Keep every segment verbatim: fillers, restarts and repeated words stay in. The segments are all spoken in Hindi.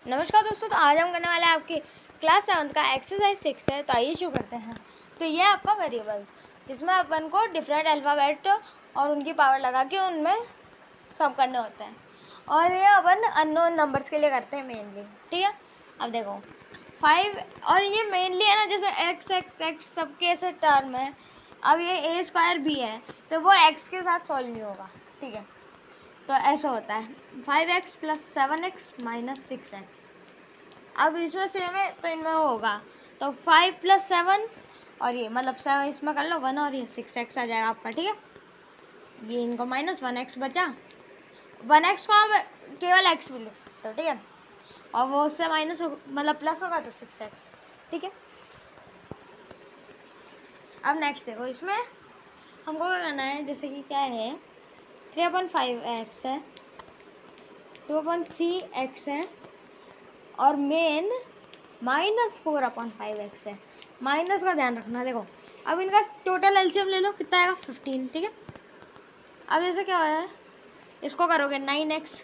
नमस्कार दोस्तों, तो आज हम करने वाले हैं आपकी क्लास सेवन्थ का एक्सरसाइज सिक्स है। तो आइए शुरू करते हैं। तो ये है आपका वेरिएबल्स, जिसमें अपन को डिफरेंट अल्फ़ाबेट और उनकी पावर लगा के उनमें सब करने होते हैं। और ये अपन अननोन नंबर्स के लिए करते हैं मेनली। ठीक है, अब देखो फाइव, और ये मेनली है ना, जैसे एक्स एक्स एक्स सबके ऐसे टर्म है। अब ये ए स्क्वायर बी है तो वो एक्स के साथ सॉल्व नहीं होगा। ठीक है, तो ऐसा होता है five x plus seven x minus six x. अब इसमें सेम है तो इनमें होगा, तो फाइव प्लस सेवन और ये मतलब सेवन इसमें कर लो वन और ये सिक्स एक्स आ जाएगा आपका। ठीक है, ये इनको माइनस वन एक्स बचा। वन एक्स को आप केवल एक्स भी लिख सकते हो। ठीक है, और वो उससे माइनस मतलब प्लस होगा तो सिक्स एक्स। ठीक है, अब नेक्स्ट देखो, इसमें हमको क्या करना है, जैसे कि क्या है थ्री अपन फाइव एक्स है, टू अपन थ्री एक्स है और main minus four upon five x है। माइनस का ध्यान रखना। देखो अब इनका टोटल एलसीएम ले लो, कितना आएगा फिफ्टीन। ठीक है, अब जैसे क्या है, इसको करोगे नाइन एक्स,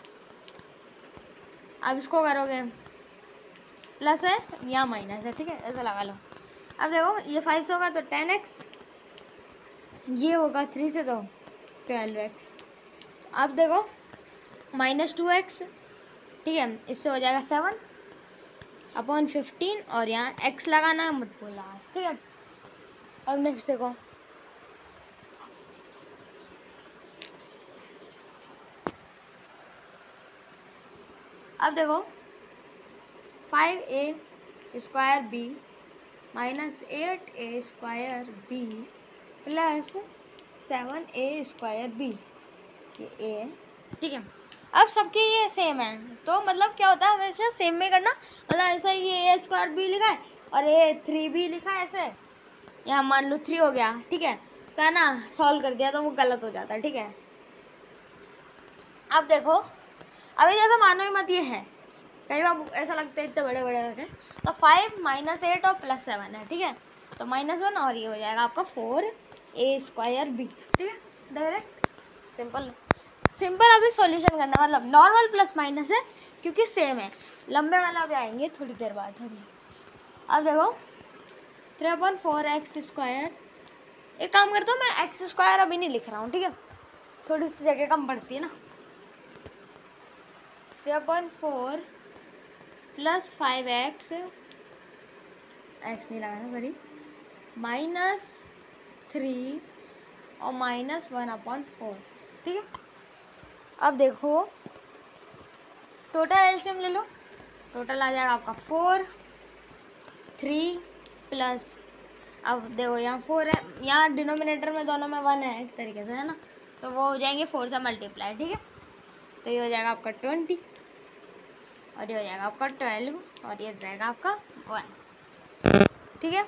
अब इसको करोगे प्लस है या माइनस है। ठीक है, ऐसा लगा लो। अब देखो ये फाइव से होगा तो टेन एक्स, ये होगा थ्री से तो ट्वेल्व एक्स। अब देखो माइनस टू एक्स, ठीक है, इससे हो जाएगा सेवन अपॉन फिफ्टीन और यहाँ एक्स लगाना है, मत भूलना। ठीक है, अब नेक्स्ट देखो अब देखो five a square b minus eight a square b plus seven a square b, ये ए। ठीक है, अब सबके ये सेम है तो मतलब क्या होता है, हमेशा सेम में करना। मतलब ऐसा ही ये ए स्क्वायर बी लिखा है और ए थ्री बी लिखा है, ऐसे यहाँ मान लो थ्री हो गया। ठीक है, तो है ना, सॉल्व कर दिया तो वो गलत हो जाता है। ठीक है, अब देखो अभी जैसे मानो ही मत ये है, कई बार ऐसा लगता है इतने बड़े बड़े होते हैं। तो फाइव माइनस एट और प्लस सेवन है। ठीक है, तो माइनस वन और ये हो जाएगा आपका फोर ए स्क्वायर बी। ठीक है, डायरेक्ट सिंपल सिंपल। अभी सॉल्यूशन करना, मतलब नॉर्मल प्लस माइनस है क्योंकि सेम है। लंबे वाला अभी आएंगे थोड़ी देर बाद। अभी अब देखो three upon four x square, एक काम करता हूँ मैं, एक्स स्क्वायर अभी नहीं लिख रहा हूँ। ठीक है, थोड़ी सी जगह कम पड़ती है ना। Three upon four plus five x, x नहीं लगाना सॉरी, माइनस थ्री और माइनस वन अपॉन फोर। ठीक है, अब देखो टोटल एलसीएम ले लो, टोटल आ जाएगा आपका फोर थ्री प्लस, अब देखो यहाँ फोर है, यहाँ डिनोमिनेटर में दोनों में वन है एक तरीके से, है ना, तो वो हो जाएंगे फोर से मल्टीप्लाई। ठीक है, तो ये हो जाएगा आपका ट्वेंटी और ये हो जाएगा आपका ट्वेल्व और ये रहेगा आपका वन। ठीक है,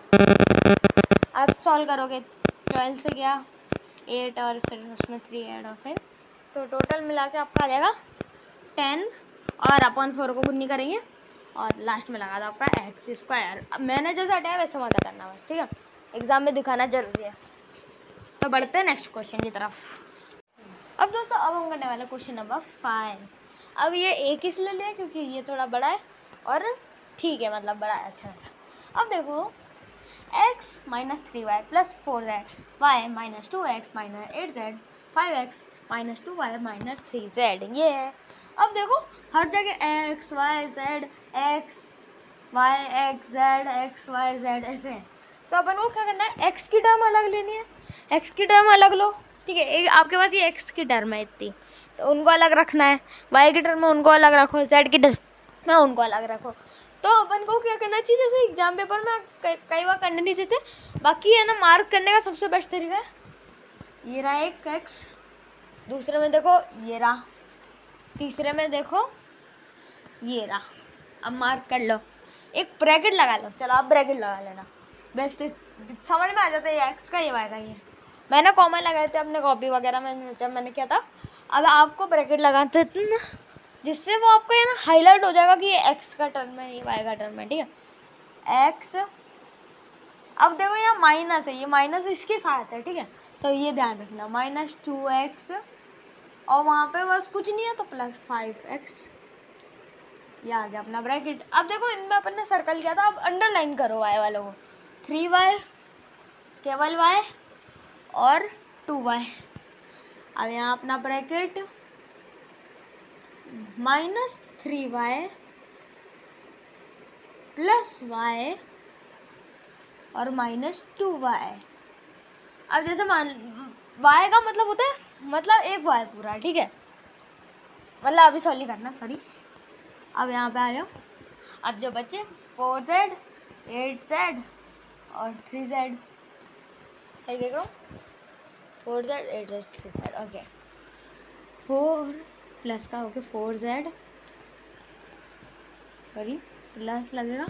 आप सॉल्व करोगे, ट्वेल्व से गया एट और फिर उसमें थ्री ऐड और फिर तो टोटल मिला के आपका आ जाएगा टेन और अपॉन फोर को गुनी करेंगे और लास्ट में लगा दो आपका एक्स स्क्वायर। अब मैंने जैसे हटाया वैसे मत करना बस। ठीक है, एग्जाम में दिखाना जरूरी है। तो बढ़ते हैं नेक्स्ट क्वेश्चन की तरफ। अब दोस्तों अब हम करने वाले क्वेश्चन नंबर फाइव। अब ये एक इसलिए लिया क्योंकि ये थोड़ा बड़ा है और ठीक है, मतलब बड़ा है, अच्छा सा। अब देखो x minus three y plus four z, y minus two x minus eight z, five x minus two y minus three z, ये है। अब देखो हर जगह x y z x y x z x y z ऐसे है, तो अपन को क्या करना है, x की टर्म अलग लेनी है, x की टर्म अलग लो। ठीक है, एक आपके पास ये x की टर्म है इतनी, तो उनको अलग रखना है, y की टर्म में उनको अलग रखो, z की टर्म में उनको अलग रखो। तो अपन को क्या करना चाहिए, जैसे एग्जाम पेपर में कई बार करने नहीं देते, बाकी है ना मार्क करने का सबसे बेस्ट तरीका है, ये रहा एक x, दूसरे में देखो ये रहा, तीसरे में देखो ये रहा। अब मार्क कर लो, एक ब्रैकेट लगा लो। चलो आप ब्रैकेट लगा लेना, बेस्ट समझ में आ जाता है ये एक्स का ये वाई का। ये मैंने कॉमन लगाए थे अपने कॉपी वगैरह में जब मैंने किया था। अब आपको ब्रैकेट लगाते थे ना, जिससे वो आपको ये ना हाईलाइट हो जाएगा कि ये एक्स का टर्म है, ये वाई का टर्म है। ठीक है, एक्स, अब देखो यहाँ माइनस है, ये माइनस इसके साथ है। ठीक है, तो ये ध्यान रखना, माइनस टू एक्स और वहाँ पे बस कुछ नहीं है तो प्लस फाइव एक्स। ये आ गया अपना ब्रैकेट। अब देखो इनमें अपन ने सर्कल किया था, अब अंडरलाइन करो वाई वालों को, थ्री वाई केवल वाई और टू वाई। अब यहाँ अपना bracket minus three y plus y और माइनस टू वाई। अब जैसे मान वाई का मतलब होता है मतलब एक वाई पूरा, ठीक है, मतलब अभी सॉल्व नहीं करना, सॉरी। अब यहाँ पे आ जाओ। अब जो बच्चे फोर जेड एट जेड और थ्री जेड है, देख रहा हूँ, four z eight z three z, okay. Four plus का okay four z, sorry plus लगेगा,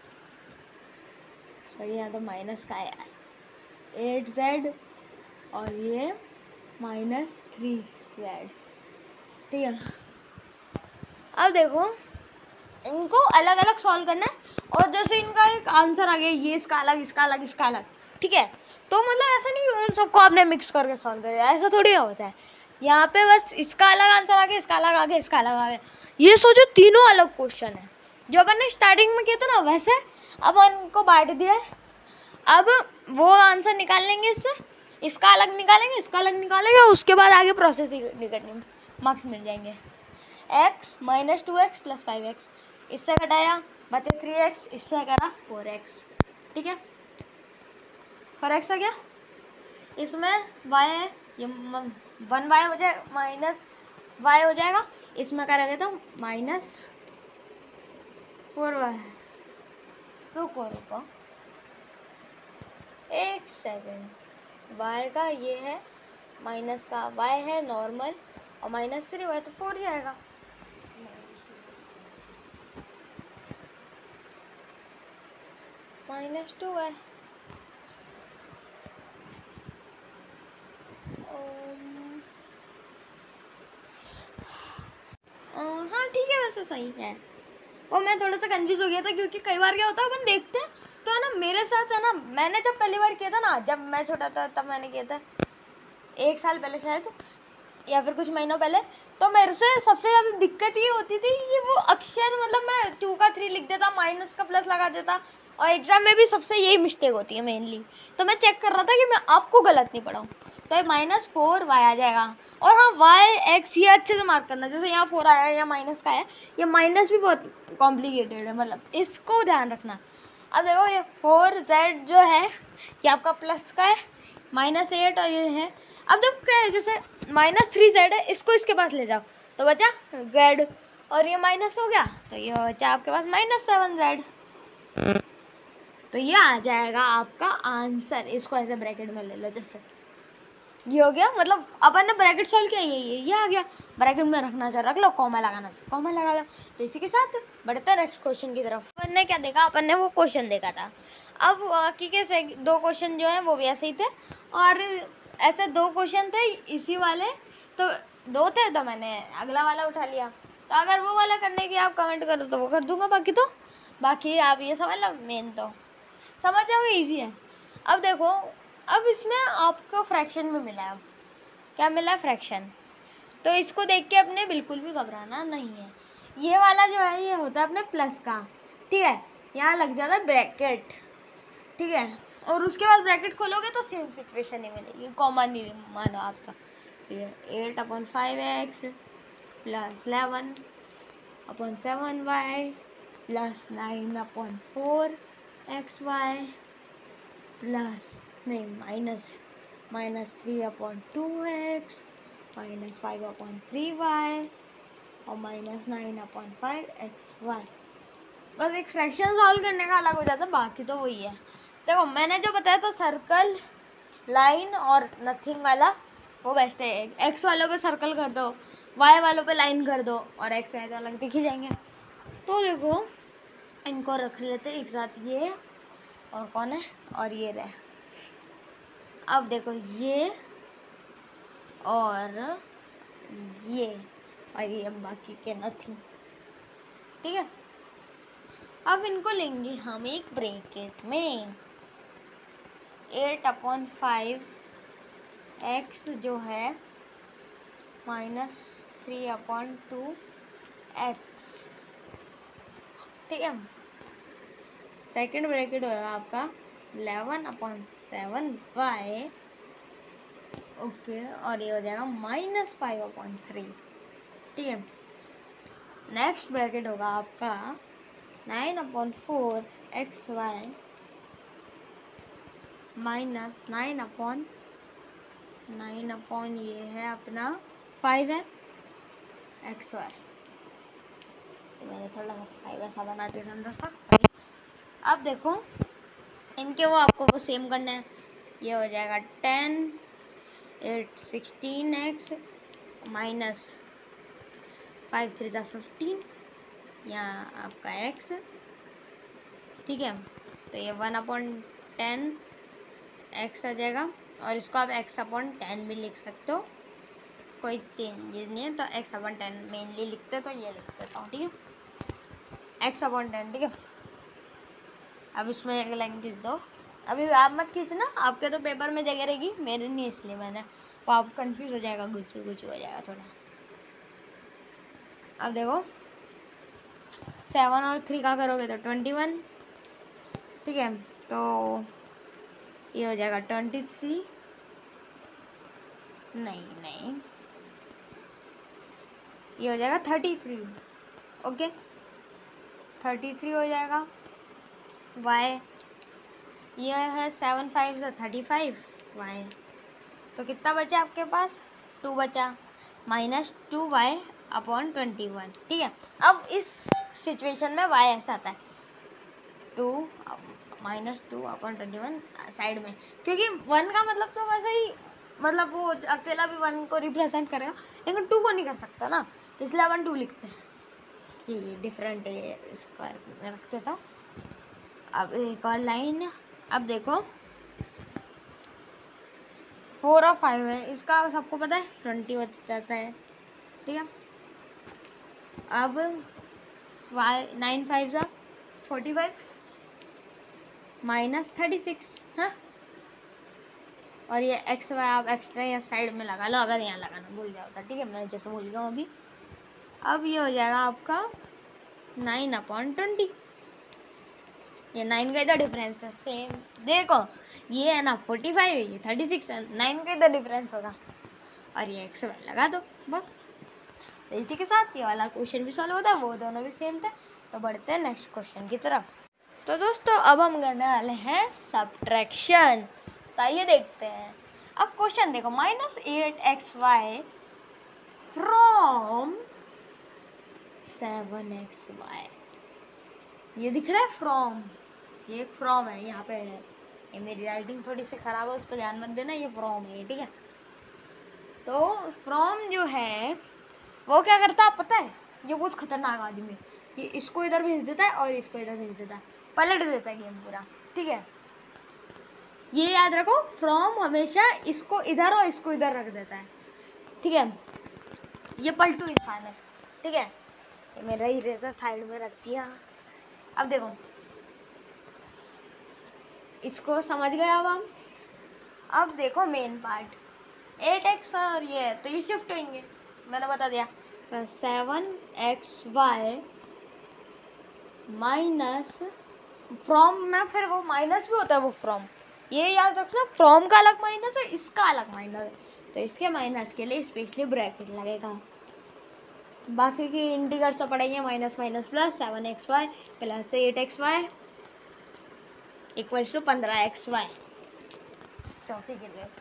सॉरी यहाँ तो माइनस का है यार, एट जेड और ये माइनस थ्री जेड, ठीक है। अब देखो इनको अलग अलग सॉल्व करना है, और जैसे इनका एक आंसर आ गया, ये इसका अलग इसका अलग इसका अलग, ठीक है, तो मतलब ऐसा नहीं कि उन सबको आपने मिक्स करके सॉल्व कर दिया, ऐसा थोड़ी होता है। यहाँ पे बस इसका अलग आंसर आ गया, इसका अलग आ गया, इसका अलग आ गया। ये सोचो तीनों अलग क्वेश्चन है, जो अपन ने स्टार्टिंग में किया था ना, वैसे अब उनको बांट दिया है। अब वो आंसर निकाल लेंगे, इससे इसका अलग निकालेंगे, इसका अलग निकालेंगे, उसके बाद आगे प्रोसेस नहीं करनी, मार्क्स मिल जाएंगे। X minus two x plus five x, इससे घटाया बचे थ्री एक्स, इससे करा फोर एक्स, ठीक है। फोर एक्स आ गया, इसमें वाई है, ये वन वाई हो जाए माइनस वाई हो जाएगा, इसमें करेंगे तो माइनस फोर वाई। रुको रुको एक सेकेंड, वाई का ये है माइनस का वाई है नॉर्मल, और माइनस थ्री वाई तो फोर ही आएगा। माइनस टू है, हाँ ठीक है, वैसे सही है। और मैं थोड़ा सा कंफ्यूज हो गया था, क्योंकि कई बार क्या होता है अपन देखते हैं तो है ना, मेरे साथ है ना, मैंने जब पहली बार किया था ना, जब मैं छोटा था तब मैंने किया था, एक साल पहले शायद, या फिर कुछ महीनों पहले, तो मेरे से सबसे ज़्यादा दिक्कत ये होती थी कि वो अक्षर, मतलब मैं टू का थ्री लिख देता, माइनस का प्लस लगा देता, और एग्ज़ाम में भी सबसे यही मिस्टेक होती है मेनली। तो मैं चेक कर रहा था कि मैं आपको गलत नहीं पढ़ाऊँ, तो ये माइनस फोर वाई आ जाएगा। और हाँ वाई एक्स ये अच्छे से मार्क करना, जैसे यहाँ फोर आया या माइनस का है, ये माइनस भी बहुत कॉम्प्लिकेटेड है, मतलब इसको ध्यान रखना। अब देखो ये फोर जेड जो है ये आपका प्लस का है, माइनस एट और ये है। अब देखो क्या है, जैसे माइनस थ्री जेड है, इसको इसके पास ले जाओ तो बचा जेड, और ये माइनस हो गया तो ये बचा आपके पास माइनस सेवन जेड, तो ये आ जाएगा आपका आंसर। इसको ऐसे ब्रैकेट में ले लो, जैसे ये हो गया, मतलब अपन ने ब्रैकेट सॉल्व किया, ये ये ये आ गया, ब्रैकेट में रखना चाहिए रख लो, कॉमा लगाना चाहिए कॉमा लगा लो। तो इसी के साथ बढ़ते हैं नेक्स्ट क्वेश्चन की तरफ। अपन ने क्या देखा, अपन ने वो क्वेश्चन देखा था। अब बाकी के से दो क्वेश्चन जो है वो भी ऐसे ही थे, और ऐसे दो क्वेश्चन थे इसी वाले, तो दो थे तो मैंने अगला वाला उठा लिया। तो अगर वो वाला करने की आप कमेंट करो तो वो कर दूंगा, बाकी तो बाकी आप ये समझ लो, मेन तो समझ जाओगे, ईजी है। अब देखो, अब इसमें आपको फ्रैक्शन में मिला है, क्या मिला है, फ्रैक्शन। तो इसको देख के अपने बिल्कुल भी घबराना नहीं है। ये वाला जो है ये होता है अपने प्लस का, ठीक है, यहाँ लग जाता है ब्रैकेट, ठीक है, और उसके बाद ब्रैकेट खोलोगे तो सेम सिचुएशन ही मिलेगी, कॉमा नहीं मानो आपका। ये eight upon five x plus eleven upon seven y plus nine upon four x y plus नहीं माइनस है minus three upon two x minus five upon three y और minus nine upon five x y. बस एक फ्रैक्शन सॉल्व करने का अलग हो जाता है, बाकी तो वही है। देखो मैंने जो बताया था सर्कल लाइन और नथिंग वाला, वो बेस्ट है। एक्स वालों पे सर्कल कर दो, वाई वालों पे लाइन कर दो, और एक्स वाई अलग दिख ही जाएंगे। तो देखो इनको रख लेते एक साथ, ये और कौन है, और ये रहे। अब देखो ये और ये और ये बाकी के नथिंग, ठीक है। अब इनको लेंगे हम एक ब्रैकेट में, एट अपॉन फाइव एक्स जो है minus three upon two x ठीक है। सेकंड ब्रैकेट होगा आपका eleven upon seven y, okay, और ये हो जाएगा माइनस फाइव अपॉन थ्री, ठीक है। नेक्स्ट ब्रैकेट होगा आपका nine upon four x y minus nine upon nine upon ये है अपना फाइव है एक्स वाई, मैंने थोड़ा सा फाइव ऐसा बना दिया अंदर सा, सॉरी। अब देखो इनके वो आपको वो सेम करना है, ये हो जाएगा ten eight sixteen x minus five three ज़ा फिफ्टीन, यहाँ आपका एक्स, ठीक है। तो ये वन अपॉन टेन एक्स आ जाएगा, और इसको आप एक्स अपॉन टेन भी लिख सकते हो, कोई चेंजेस नहीं है। तो एक्स अपॉन टेन मेनली लिखते तो ये लिख देता हूँ, ठीक है, एक्स अपॉन टेन, ठीक है। अब इसमें एक लाइन खींच दो, अभी आप मत खींचना, आपके तो पेपर में जगह रहेगी, मेरे नहीं, इसलिए मैंने, वो आप कंफ्यूज हो जाएगा, गुच्चू गुच्चू हो जाएगा थोड़ा। अब देखो सेवन और थ्री का करोगे तो ट्वेंटी वन, ठीक है। तो ये हो जाएगा ट्वेंटी थ्री, नहीं नहीं ये हो जाएगा thirty three, okay, thirty three हो जाएगा। वाई ये है सेवन फाइव से थर्टी फाइव वाई, तो कितना बचा आपके पास, टू बचा, minus two y upon twenty one, ठीक है। अब इस सिचुएशन में वाई ऐसा आता है two minus two upon twenty one side में, क्योंकि वन का मतलब तो वैसे ही, मतलब वो अकेला भी वन को रिप्रेजेंट करेगा, लेकिन टू को नहीं कर सकता ना, तो इसलिए अपन टू लिखते हैं, ये डिफरेंट है, स्क्वायर में रख देता हूँ। अब एक और लाइन, अब देखो फोर और फाइव है, इसका सबको पता है ट्वेंटी हो जाता है, ठीक है। अब फाइव नाइन फाइव सा forty five minus thirty six, हाँ, और ये एक्स वाई आप एक्स्ट्रा या साइड में लगा लो, अगर यहाँ लगाना भूल जाओ तो, ठीक है, मैं जैसे भूल गया हूँ अभी। अब ये हो जाएगा आपका नाइन अपॉन ट्वेंटी, ये नाइन का इधर डिफरेंस है, सेम देखो ये है ना फोर्टी फाइव है, ये थर्टी सिक्स है, नाइन का इधर डिफरेंस होगा, और ये एक्स वाई लगा दो बस। तो इसी के साथ ये वाला क्वेश्चन भी सॉल्व होता है, वो दोनों भी सेम थे। तो बढ़ते हैं नेक्स्ट क्वेश्चन की तरफ। तो दोस्तों अब हम करने वाले हैं सब्ट्रैक्शन, तो आइए देखते हैं। अब क्वेश्चन देखो, minus eight x y from seven x y, ये दिख रहा है फ्रॉम, ये फ्रॉम है, यहाँ पे है, ये मेरी राइटिंग थोड़ी सी ख़राब है, उस पर ध्यान मत देना, ये फ्रॉम है, ठीक है। तो फ्रॉम जो है वो क्या करता है पता है, ये बहुत खतरनाक आदमी है, ये इसको इधर भेज देता है और इसको इधर भेज देता है, पलट देता है गेम पूरा, ठीक है। ये याद रखो, फ्रॉम हमेशा इसको इधर और इसको इधर रख देता है, ठीक है। ये पलटू इंसान है, ठीक है। ये मेरा इरेजर साइड में रख दिया। अब देखो इसको समझ गए अब हम। अब देखो मेन पार्ट, एट एक्स और ये तो ये शिफ्ट होंगे, मैंने बता दिया। तो seven x y minus from में फिर वो माइनस भी होता है, वो फ्रॉम, ये याद रखना, फ्रॉम का अलग माइनस है, इसका अलग माइनस है, तो इसके माइनस के लिए स्पेशली ब्रैकेट लगेगा। बाकी की इंटीग्रल्स तो पढ़ेंगे, minus minus plus, seven x y plus eight x y equals to पंद्रह एक्स वाई, चौथी के लिए।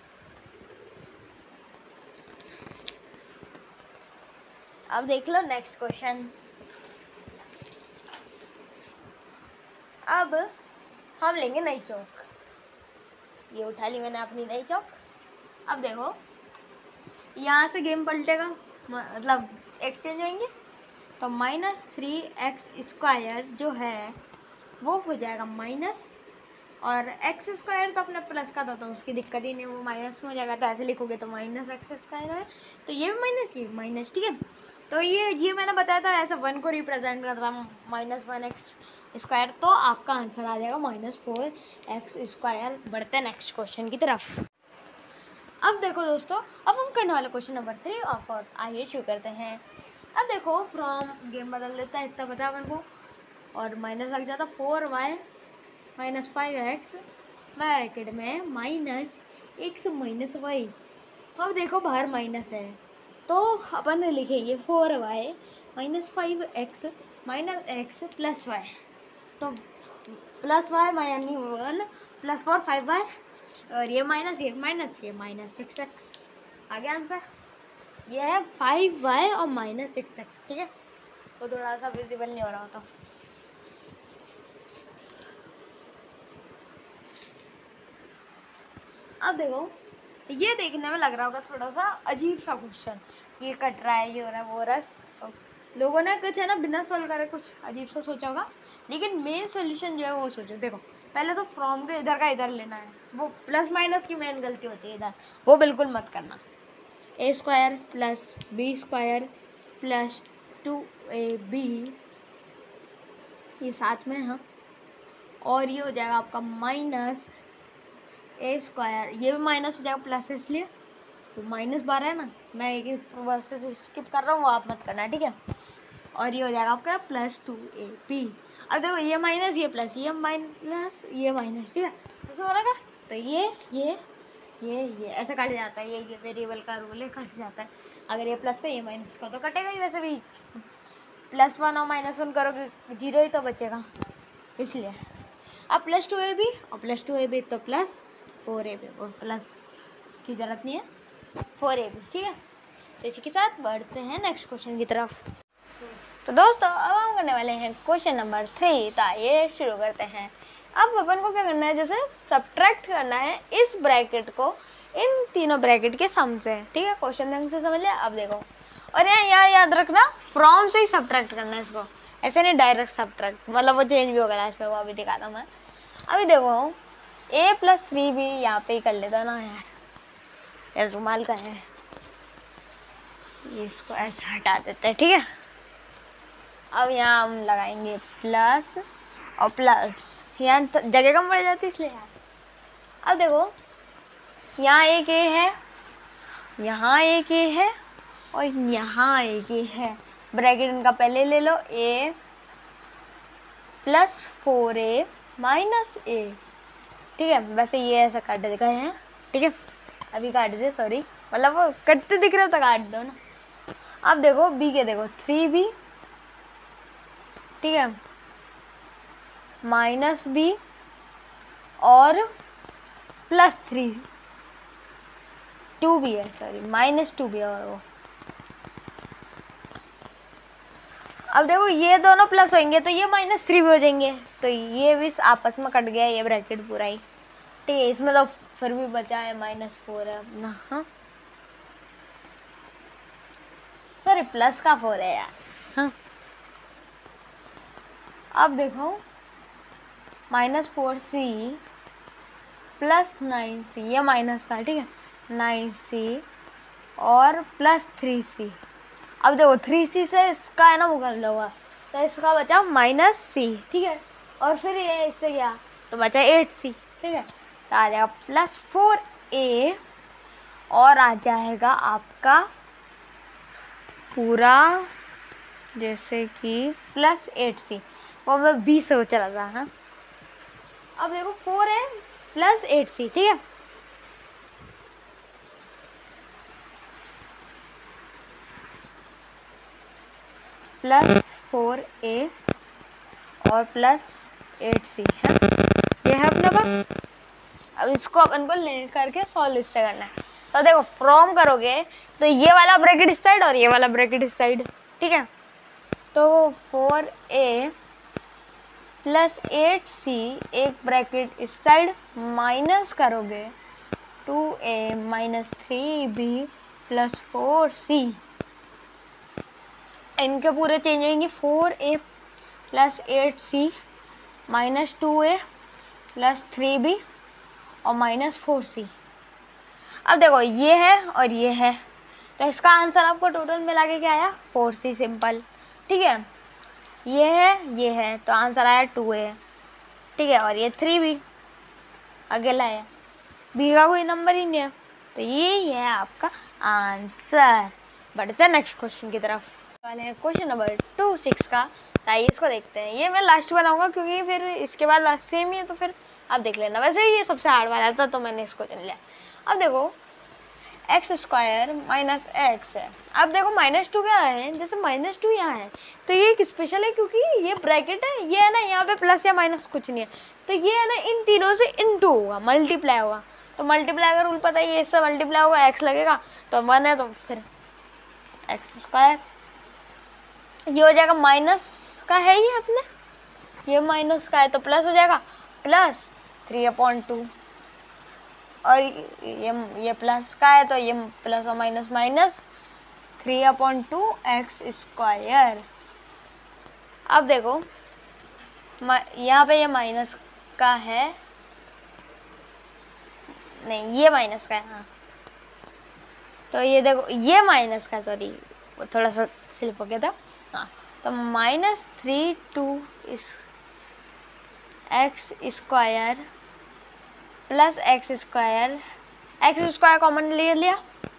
अब देख लो नेक्स्ट क्वेश्चन। अब हम लेंगे नई चौक, ये उठा ली मैंने अपनी नई चौक। अब देखो यहाँ से गेम पलटेगा, मतलब एक्सचेंज होंगे, तो माइनस थ्री एक्स स्क्वायर जो है वो हो जाएगा माइनस, और एक्स स्क्वायर तो अपने प्लस का था तो उसकी दिक्कत ही नहीं, वो माइनस में हो जाएगा, तो ऐसे लिखोगे तो माइनस एक्स स्क्वायर है, तो ये भी माइनस, ये भी माइनस, ठीक है। तो ये ये मैंने बताया था ऐसा वन को रिप्रेजेंट करता माइनस वन एक्स स्क्वायर, तो आपका आंसर आ जाएगा माइनस फोर एक्स स्क्वायर। बढ़ते हैं नेक्स्ट क्वेश्चन की तरफ। अब देखो दोस्तों, अब हम करने वाले क्वेश्चन नंबर थ्री और फोर, आइए शुरू करते हैं। अब देखो फ्रॉम गेम बदल देता है, इतना पता है अपन को, और माइनस लग जाता four y minus five x bracket में माइनस एक्स माइनस वाई। अब देखो बाहर माइनस है तो अपन लिखेंगे four y minus five x minus x plus y. तो plus y minus one plus four five y और ये माइनस ये माइनस ये माइनस सिक्स एक्स। आगे आंसर ये है फाइव वाई और माइनस सिक्स एक्स। ठीक है, वो थोड़ा सा विजिबल नहीं हो रहा होता। अब देखो ये देखने में लग रहा होगा थोड़ा सा अजीब सा क्वेश्चन, ये कट रहा है ये हो रहा है वो हो रहा है। लोगों ने कुछ है ना बिना सॉल्व करे कुछ अजीब सा सोचा होगा, लेकिन मेन सॉल्यूशन जो है वो सोचो। देखो पहले तो फ्रॉम के इधर का इधर लेना है, वो प्लस माइनस की मेन गलती होती है इधर, वो बिल्कुल मत करना। A square plus b square plus two a b ये साथ में है, और ये हो जाएगा आपका माइनस ए स्क्वायर, ये भी माइनस हो जाएगा प्लस इसलिए तो माइनस बारह है ना, मैं एक प्रोसेस स्किप कर रहा हूँ वो आप मत करना, ठीक है। और ये हो जाएगा आपका प्लस टू ए बी। अब देखो ये माइनस ये प्लस ये माइनस ये माइनस, ठीक है, ऐसा हो रहा है। तो ये ये ये ये ऐसे कट जाता है, ये ये वेरिएबल का रूल है, कट जाता है। अगर ये प्लस पे ये माइनस का तो कटेगा ही, वैसे भी प्लस वन और माइनस वन करोगे जीरो ही तो बचेगा, इसलिए। अब प्लस टू ए बी और प्लस टू ए बी तो प्लस फोर ए बी, और प्लस की ज़रूरत नहीं है, फोर ए बी, ठीक है। तो इसी के साथ बढ़ते हैं नेक्स्ट क्वेश्चन की तरफ। तो दोस्तों अब हम करने वाले हैं क्वेश्चन नंबर थ्री। तो आइए शुरू करते हैं। अब अपन को क्या करना है, जैसे सब्ट्रैक्ट करना है इस ब्रैकेट को इन तीनों ब्रैकेट के सम से, ठीक है। क्वेश्चन ढंग से समझ लिया। अब देखो, और यहाँ याद याद रखना फ्रॉम से ही सब्ट्रैक्ट करना है इसको, ऐसे नहीं डायरेक्ट सब्ट्रैक्ट, मतलब वो चेंज भी होगा लास्ट में, वो अभी दिखाता हूँ मैं। अभी देखो ए प्लस थ्री भी यहाँ पे ही कर लेता ना यार, यार रुमाल का है, ये इसको ऐसे हटा देते हैं, ठीक है। अब यहाँ हम लगाएंगे प्लस और प्लस, यहाँ जगह कम पड़ जाती इसलिए यार। अब देखो यहाँ एक ए है, यहाँ एक ए है और यहाँ एक ए है, ब्रैकेट इनका पहले ले लो, a plus four a minus a, ठीक है। वैसे ये ऐसा काट गए हैं, ठीक है, अभी काट दे, सॉरी, मतलब वो कटते दिख रहे हो तो काट दो ना। अब देखो बी के देखो थ्री बी, ठीक है, माइनस बी और प्लस थ्री, टू बी है, सॉरी माइनस टू बी और वो। अब देखो ये दोनों प्लस होंगे तो ये माइनस थ्री भी हो जाएंगे, तो ये भी आपस में कट गया ये ब्रैकेट पूरा ही, ठीक है। इसमें तो फिर भी बचा है माइनस फोर है अपना, हाँ सॉरी प्लस का फोर है यार, हाँ। अब देखो minus four c plus nine c, ये माइनस का, ठीक है, नाइन सी और प्लस थ्री सी। अब देखो थ्री सी से इसका है ना मुकाबला हुआ, तो इसका बचा माइनस सी, ठीक है, और फिर ये इससे गया तो बचा एट सी, ठीक है। तो आ जाएगा प्लस फोर ए और आ जाएगा आपका पूरा जैसे कि प्लस एट सी, वो मैं बी से चला था ना। अब देखो four a plus eight c, ठीक है, प्लस फोर ए और प्लस एट सी है, ये है अपने पास। अब इसको अपन को ले करके सॉल्व इससे करना है। तो देखो फ्रॉम करोगे तो ये वाला ब्रैकेट इस साइड और ये वाला ब्रैकेट इस साइड, ठीक है। तो four a plus eight c एक ब्रैकेट इस साइड माइनस करोगे two a minus three b plus four c, इनके पूरे चेंज होंगे, four a plus eight c minus two a plus three b और माइनस फोर सी। अब देखो ये है और ये है, तो इसका आंसर आपको टोटल मिला के क्या आया, फोर सी सिंपल, ठीक है। ये है ये है तो आंसर आया टू ए, ठीक है, और ये थ्री बी अकेला है, बी का कोई नंबर ही नहीं है, तो ये है आपका आंसर। बढ़ते हैं नेक्स्ट क्वेश्चन की तरफ वाले हैं क्वेश्चन नंबर टू सिक्स का। तो आइए इसको देखते हैं। ये मैं लास्ट बनाऊंगा क्योंकि फिर इसके बाद लास्ट सेम ही है, तो फिर आप देख लेना। वैसे ये सबसे हार्ड वाला था तो मैंने इसको चुन लिया। अब देखो एक्स स्क्वायर माइनस एक्स है। अब देखो माइनस टू क्या है, जैसे माइनस टू यहाँ है तो ये एक स्पेशल है क्योंकि ये ब्रैकेट है, ये है ना, यहाँ पे प्लस या माइनस कुछ नहीं है, तो ये है ना इन तीनों से इनटू होगा, मल्टीप्लाई होगा। तो मल्टीप्लाई का रूल पता है, ये इससे मल्टीप्लाई होगा, एक्स लगेगा तो वन है, तो फिर एक्स स्क्वायर ये हो जाएगा, माइनस का है ये अपने, ये माइनस का है तो प्लस हो जाएगा, प्लस थ्री अपॉइंट टू, और ये ये प्लस का है तो ये प्लस और minus minus three upon two x square. अब देखो यहाँ पे ये माइनस का है, नहीं ये माइनस का है, हाँ तो ये देखो ये माइनस का, सॉरी वो थोड़ा सा स्लिप हो गया था, हाँ तो माइनस थ्री टू इस x square plus x square, x square common ले लिया,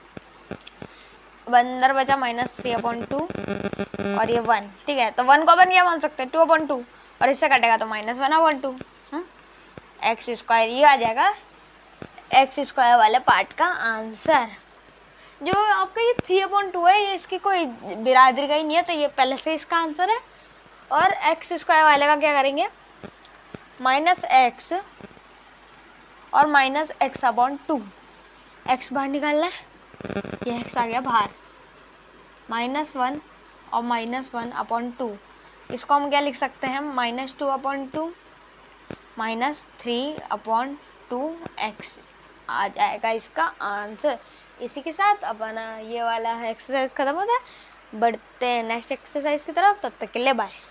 अंदर बचा माइनस थ्री अपॉइंट टू और ये वन, ठीक है तो वन कॉमन क्या मान सकते हैं, टू अपॉइंट टू, और इससे कटेगा तो minus one upon two, x square ये आ जाएगा एक्स स्क्वायर वाले पार्ट का आंसर। जो आपका ये थ्री अपॉइंट टू है ये इसकी कोई बिरादरी का ही नहीं है, तो ये पहले से इसका आंसर है। और एक्स स्क्वायर वाले का क्या करेंगे, माइनस एक्स और minus x upon two, x बाहर निकालना है, ये एक्स आ गया बाहर, माइनस वन और माइनस वन अपॉन टू, इसको हम क्या लिख सकते हैं, minus two upon two minus three upon two x आ जाएगा इसका आंसर। इसी के साथ अपना ये वाला एक्सरसाइज खत्म होता है, बढ़ते हैं नेक्स्ट एक्सरसाइज की तरफ, तब तक के लिए बाय।